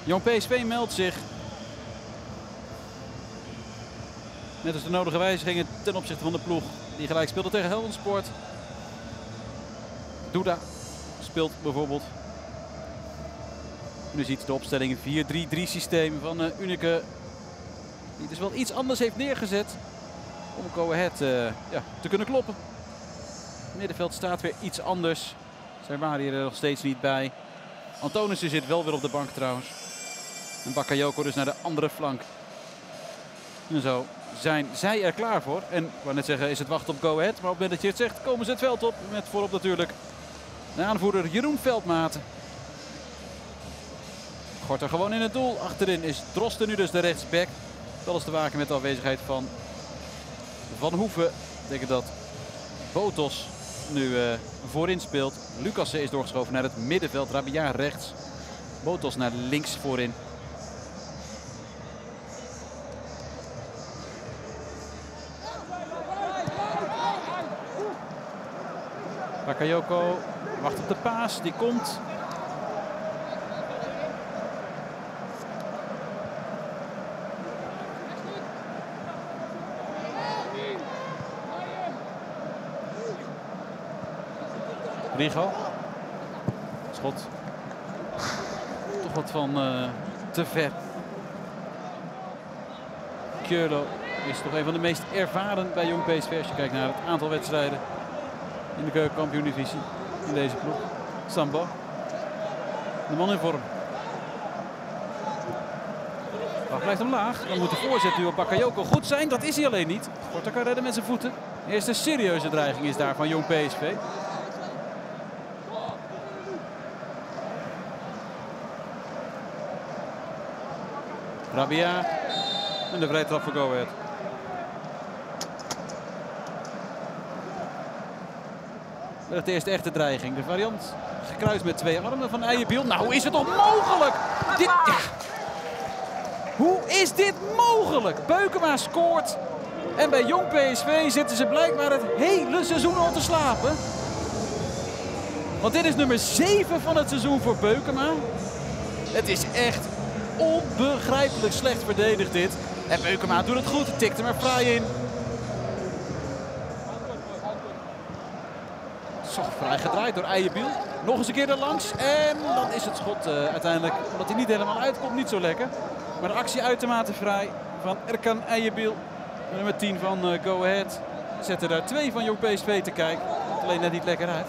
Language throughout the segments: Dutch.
Jong PSV meldt zich. Net als de nodige wijzigingen ten opzichte van de ploeg die gelijk speelde tegen Helmond. Duda speelt bijvoorbeeld. Nu ziet de opstelling 4-3-3 systeem van Unicke. Die dus wel iets anders heeft neergezet om Go Ahead te kunnen kloppen. Het middenveld staat weer iets anders. Zij waren hier er nog steeds niet bij. Antonissen zit wel weer op de bank trouwens. En Bakayoko dus naar de andere flank. En zo zijn zij er klaar voor. En ik wou net zeggen, is het wachten op Go Ahead. Maar op het moment dat je het zegt, komen ze het veld op. Met voorop natuurlijk de aanvoerder Jeroen Veldmaten. Gorter gewoon in het doel. Achterin is Drosten nu dus de rechtsback. Alles te maken met de afwezigheid van Van Hoeven. Dat betekent dat Botos nu voorin speelt. Lucassen is doorgeschoven naar het middenveld. Rabia rechts. Botos naar links voorin. Bakayoko wacht op de paas. Die komt. Rigo. Schot. Toch wat van te ver. Kjörlo is toch een van de meest ervaren bij Jong PSV als je kijkt naar het aantal wedstrijden in de keukenkampioen-divisie in deze ploeg. Samba. De man in vorm. Bal blijft omlaag. Dan moet de voorzet nu op Bakayoko goed zijn. Dat is hij alleen niet. Gorter kan redden met zijn voeten. De eerste serieuze dreiging is daar van Jong PSV. Rabia en de vrije trap voor Go Ahead. Dat is de eerste echte dreiging. De variant gekruist met twee armen van Eyebiel. Nou, hoe is het toch mogelijk? Hoe is dit mogelijk? Beukema scoort. En bij Jong PSV zitten ze blijkbaar het hele seizoen al te slapen. Want dit is nummer 7 van het seizoen voor Beukema. Het is echt onbegrijpelijk slecht verdedigd dit. En Beukema doet het goed. Tikt er maar fraai in. Zo fraai gedraaid door Eyebiel. Nog eens een keer er langs. En dan is het schot uiteindelijk, omdat hij niet helemaal uitkomt, niet zo lekker. Maar de actie uitermate fraai van Erkan Eyebiel. Nummer 10 van Go Ahead. Zetten daar 2 van Jong PSV te kijken. Komt alleen net niet lekker uit.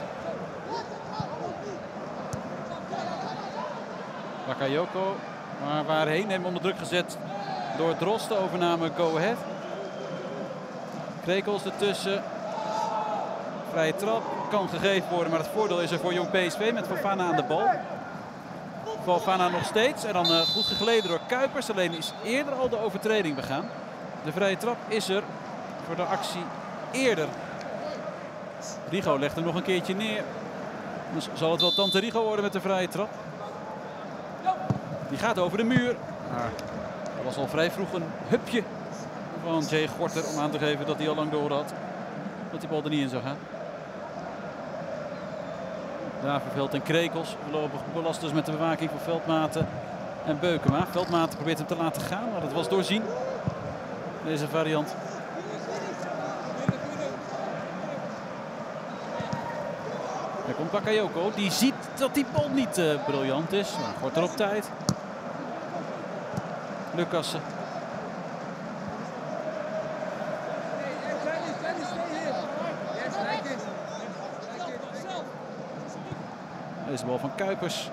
Bakayoko. Maar waarheen? Hem onder druk gezet door Drosten. Overname Go Ahead. Krekels ertussen. Vrije trap. Kan gegeven worden, maar het voordeel is er voor Jong PSV met Fofana aan de bal. Fofana nog steeds. En dan goed gegleden door Kuipers. Alleen is eerder al de overtreding begaan. De vrije trap is er voor de actie eerder. Rigo legt hem nog een keertje neer. Dus zal het wel Tante Rigo worden met de vrije trap. Die gaat over de muur. Maar er was al vrij vroeg een hupje van Jay Gorter om aan te geven dat hij al lang door had. Dat die bal er niet in zou gaan. Draverveld en Krekels voorlopig belast dus met de bewaking van Veldmaten en Beukema. Veldmaten probeert hem te laten gaan, maar dat was doorzien. Deze variant. Daar komt Bakayoko. Die ziet dat die bal niet briljant is. Maar wordt er op tijd. Lucassen. Deze bal van Kuipers.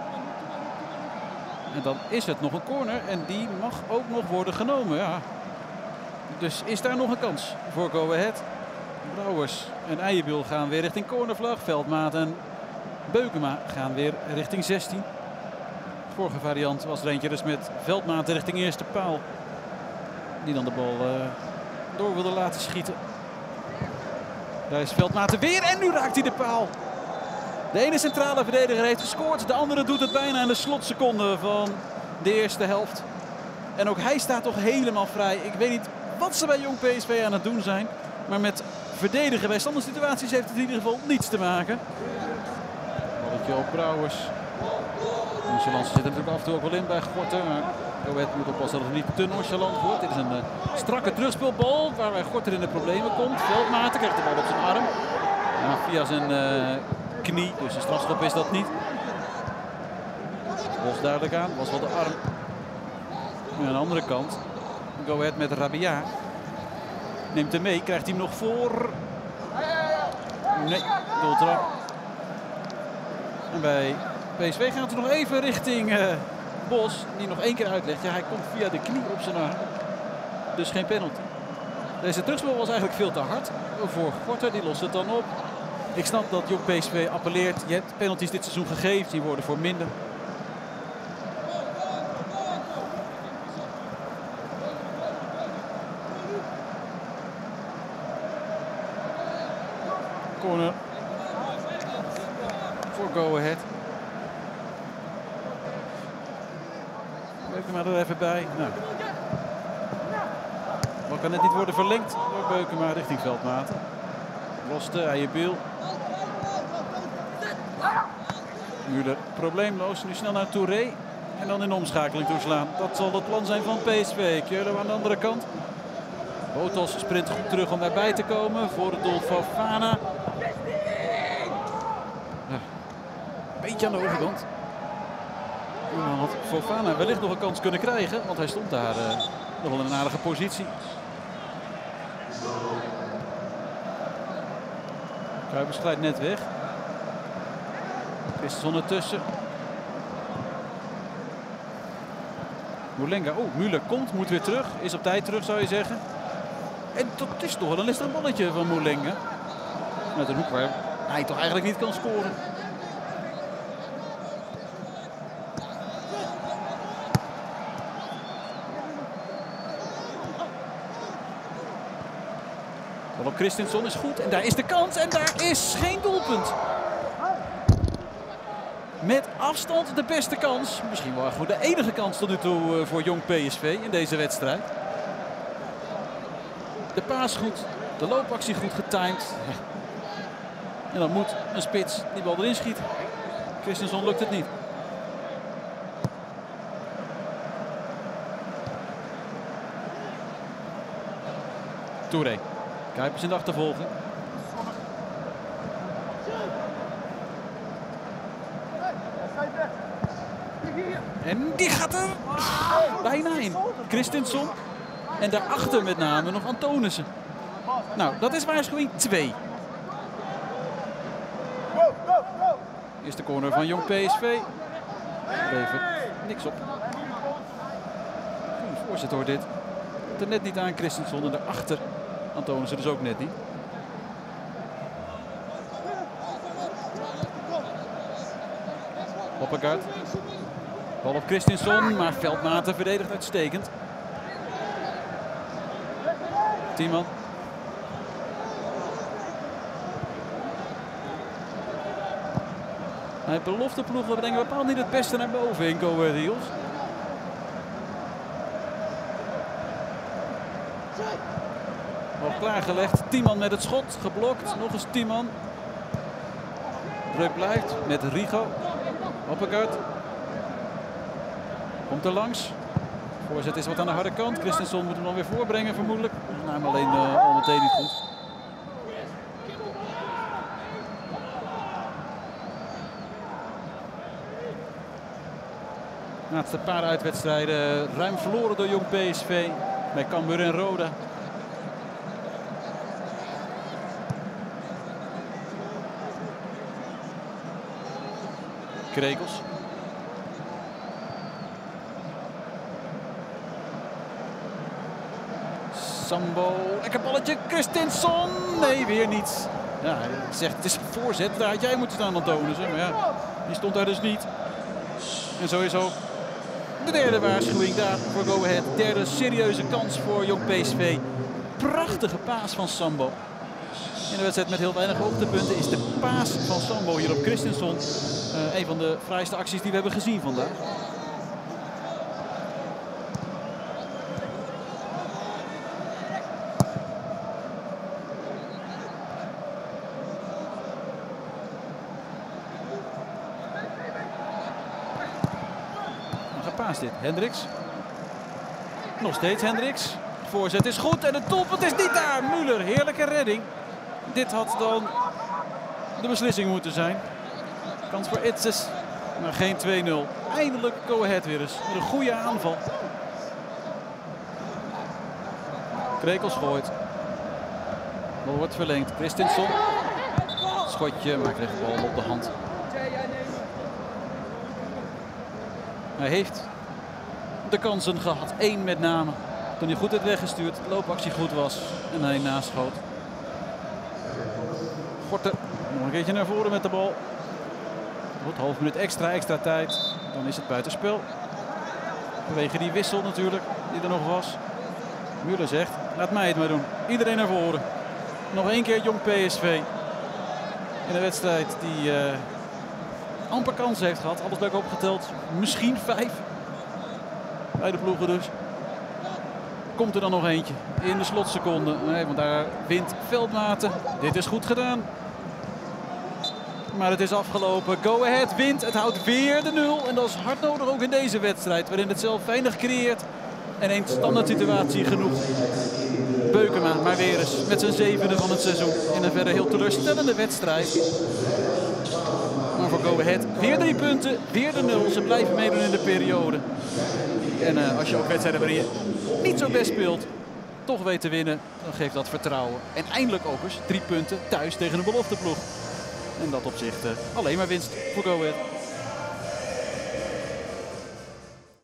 En dan is het nog een corner. En die mag ook nog worden genomen. Ja. Dus is daar nog een kans voor Go Ahead. Brouwers en Eyebiel gaan weer richting cornervlag. Veldmaat en Beukema gaan weer richting 16. De vorige variant was er eentje dus met Veldmaat richting eerste paal. Die dan de bal door wilde laten schieten. Daar is Veldmaat weer en nu raakt hij de paal. De ene centrale verdediger heeft gescoord. De andere doet het bijna in de slotseconde van de eerste helft. En ook hij staat toch helemaal vrij. Ik weet niet wat ze bij Jong PSV aan het doen zijn. Maar met verdedigen bij standaard situaties heeft het in ieder geval niets te maken. Balletje op Brouwers. Nu nonchalance zit er natuurlijk af en toe ook wel in bij Gorter. Maar Go Ahead moet oppassen dat het niet te nonchalant wordt. Dit is een strakke terugspeelbal waarbij Gorter in de problemen komt. Veldmaten krijgt de bal op zijn arm. Ja, via zijn knie, dus een strafschop is dat niet. Bos duidelijk aan, was wel de arm. Nu aan de andere kant, Go Ahead met Rabia. Neemt hem mee, krijgt hij hem nog voor. Nee, doeltrap. En bij PSV gaat het nog even richting Bos, die nog één keer uitlegt. Ja, hij komt via de knie op zijn arm. Dus geen penalty. Deze terugspel was eigenlijk veel te hard voor Gorter, die lost het dan op. Ik snap dat Jong PSV appelleert. Je hebt penalties dit seizoen gegeven, die worden voor minder. Corner voor Go Ahead. Beukema er even bij. Nou. Wat kan het niet worden verlengd door Beukema richting Veldmaten. Loste, Eyebiel. Müller probleemloos. Nu snel naar Touré. En dan in omschakeling toeslaan. Dat zal het plan zijn van PSV. Keulen aan de andere kant. Botos sprint goed terug om daarbij te komen. Voor het doel van Fofana. Een beetje aan de overkant. Dan had Fofana wellicht nog een kans kunnen krijgen. Want hij stond daar nog wel in een aardige positie. Kuipers glijdt net weg. Christensen ertussen. Moulenga. Oh, Müller komt, moet weer terug. Is op tijd terug, zou je zeggen. En dat is toch wel een listig balletje van Moulenga. Met een hoek waar hij toch eigenlijk niet kan scoren. Bal op Christensen is goed. En daar is de kans. En daar is geen doelpunt. Met afstand de beste kans. Misschien wel goed de enige kans tot nu toe voor Jong PSV in deze wedstrijd. De paas goed. De loopactie goed getimed. Ja. En dan moet een spits die bal erin schiet. Christensen lukt het niet. Touré. Kuipers in de achtervolging. En die gaat er bijna in. Christensen. En daarachter met name nog Antonissen. Nou, dat is waarschuwing 2. Eerste corner van Jong PSV. Levert niks op. Goeie voorzet hoor dit. Het er net niet aan Christensen en daarachter Antonissen dus ook net niet. Hoppegaard. Bal op Christensen, maar Veldmaten verdedigt uitstekend. Tiemann. Hij belofte ploegen brengen bepaald niet het beste naar boven in Go Ahead Eagles. Nog klaargelegd. Tiemann met het schot. Geblokt. Nog eens Tiemann. Druk blijft met Rigo. Hoppegaard. Komt er langs. Voorzet is wat aan de harde kant. Christensen moet hem dan weer voorbrengen vermoedelijk. Nou, maar alleen al meteen niet goed. Laatste paar uitwedstrijden ruim verloren door Jong PSV. Bij Cambuur en Roda. Krekels. Sambo, lekker balletje, Christensen, nee weer niet. Ja, hij zegt het is een voorzet, daar had jij moeten staan Antonissen, maar ja, die stond daar dus niet. En sowieso de derde waarschuwing daar voor Go Ahead, derde serieuze kans voor Jong PSV. Prachtige paas van Sambo. In de wedstrijd met heel weinig hoogtepunten is de paas van Sambo hier op Christensen een van de fraaiste acties die we hebben gezien vandaag. Paas dit. Hendricks. Nog steeds Hendricks. De voorzet is goed en de doelpunt is niet daar. Müller, heerlijke redding. Dit had dan de beslissing moeten zijn. Kans voor Itzes, maar geen 2-0. Eindelijk Go Ahead weer eens. Met een goede aanval. Krekels gooit. Bal wordt verlengd. Christensen. Schotje, maar krijgt de bal op de hand. Hij heeft de kansen gehad. 1 met name. Toen hij goed werd weggestuurd. De loopactie goed was. En hij naschoot. Gorter. Nog een keertje naar voren met de bal. Goed, half minuut extra tijd. Dan is het buitenspel. Vanwege die wissel natuurlijk. Die er nog was. Müller zegt, laat mij het maar doen. Iedereen naar voren. Nog 1 keer jong PSV. In een wedstrijd die amper kansen heeft gehad. Alles bij elkaar opgeteld. Misschien 5. Bij de ploegen dus. Komt er dan nog eentje in de slotseconde. Nee, want daar wint Veldmaten. Dit is goed gedaan. Maar het is afgelopen. Go Ahead wint. Het houdt weer de 0. En dat is hard nodig ook in deze wedstrijd. Waarin het zelf weinig creëert. En een standaard situatie genoeg. Beukema maar weer eens met zijn 7e van het seizoen. In een verder heel teleurstellende wedstrijd. Maar voor Go Ahead weer 3 punten. Weer de 0. Ze blijven meedoen in de periode. En als je ook wedstrijden waarin je niet zo best speelt, toch weet te winnen, dan geeft dat vertrouwen. En eindelijk ook eens 3 punten thuis tegen een belofteploeg. En dat opzicht alleen maar winst voor Go Ahead.